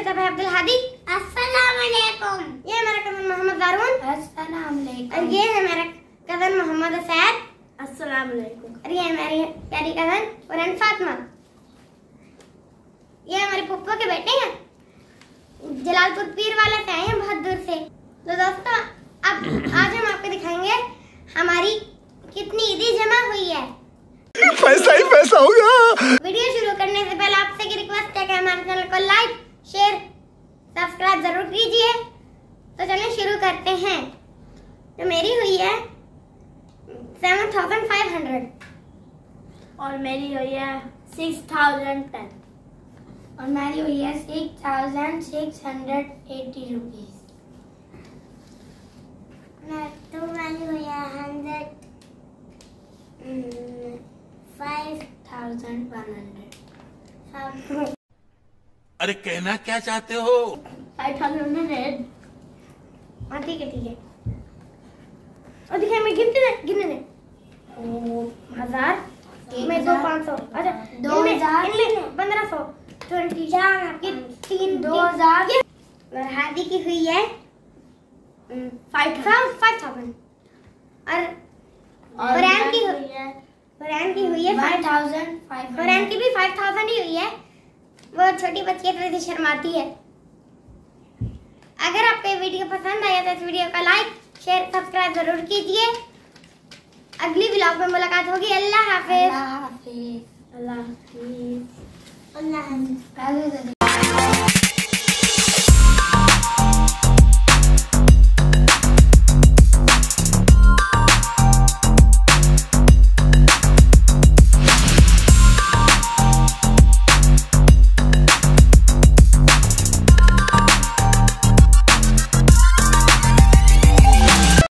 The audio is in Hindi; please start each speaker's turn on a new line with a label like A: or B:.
A: छोटा भाई अब्दुल हादी।
B: अस्सलाम वालेकुम।
A: ये मेरा कजन मोहम्मद दारून।
B: अस्सलाम वालेकुम।
A: और ये है मेरा कजन मोहम्मद सैद।
B: अस्सलाम वालेकुम।
A: और ये है मेरी प्यारी कजन फरहान फातिमा। ये हमारे पुप्पो के बेटे हैं, जलालपुर पीर वाला से आए हैं बहुत दूर से। तो दोस्तों अब आज हम आपको दिखाएंगे हमारी कितनी ईदी जमा हुई है।
C: पैसा ही पैसा होगा।
A: वीडियो शुरू करने से पहले आपसे की रिक्वेस्ट है कि हमारे चैनल को लाइक शेयर सब्सक्राइब जरूर कीजिए। तो चलिए शुरू करते हैं। तो मेरी हुई है 7500
B: और मेरी हुई है 6010
D: और मेरी हुई है 6680 रुपीज।
B: तो मेरी हुई है
D: 5100।
C: अरे कहना क्या चाहते हो?
B: 500।
A: हाँ ठीक है ठीक है। और दिखाए मैं गिनने दे 1000 में 2 500 अच्छा
D: 2000
A: 1500 20
D: 2000
A: और हादी की हुई है 5000 और फरहान की हुई है
D: 5500।
A: फरहान की भी 5000 ही हुई है। वो छोटी बच्ची थोड़ी सी शर्माती है। अगर आपको ये वीडियो पसंद आया तो इस वीडियो का लाइक शेयर सब्सक्राइब जरूर कीजिए। अगली व्लॉग में मुलाकात होगी। अल्लाह हाफिज।
D: अल्लाह हाफिज।
B: अल्लाह हाफिज।